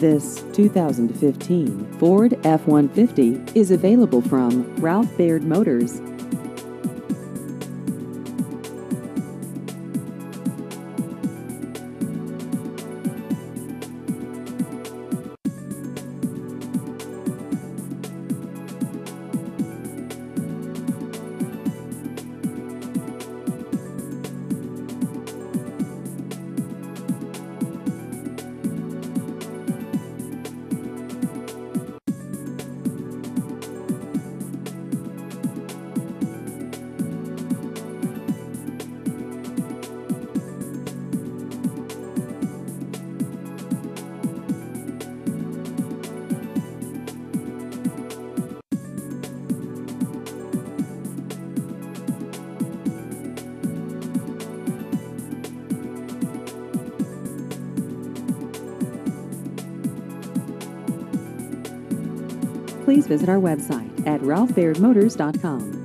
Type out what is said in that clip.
This 2015 Ford F-150 is available from Ralph Baird Motors. Please visit our website at ralphbairdmotors.com.